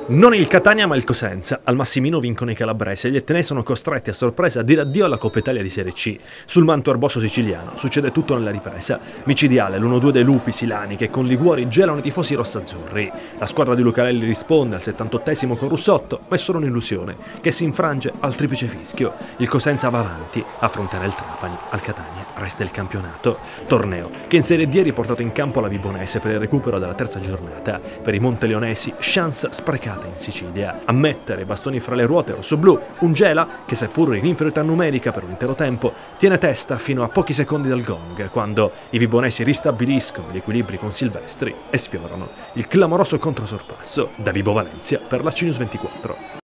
Non il Catania ma il Cosenza. Al Massimino vincono i calabresi e gli etnei sono costretti a sorpresa a dire addio alla Coppa Italia di Serie C. Sul manto erboso siciliano succede tutto nella ripresa. Micidiale l'1-2 dei lupi silani che con Liguori gelano i tifosi rossazzurri. La squadra di Lucarelli risponde al 78esimo con Russotto, ma è solo un'illusione che si infrange al triplice fischio. Il Cosenza va avanti, affronterà il Trapani, al Catania resta il campionato. Torneo che in Serie D è riportato in campo alla Vibonese per il recupero della terza giornata. Per i monteleonesi chance sprecata in Sicilia. A mettere i bastoni fra le ruote rossoblù, un Gela che seppur in inferiorità numerica per un intero tempo tiene testa fino a pochi secondi dal gong, quando i vibonesi ristabiliscono gli equilibri con Silvestri e sfiorano il clamoroso controsorpasso da Vibo Valencia per la Cinews 24.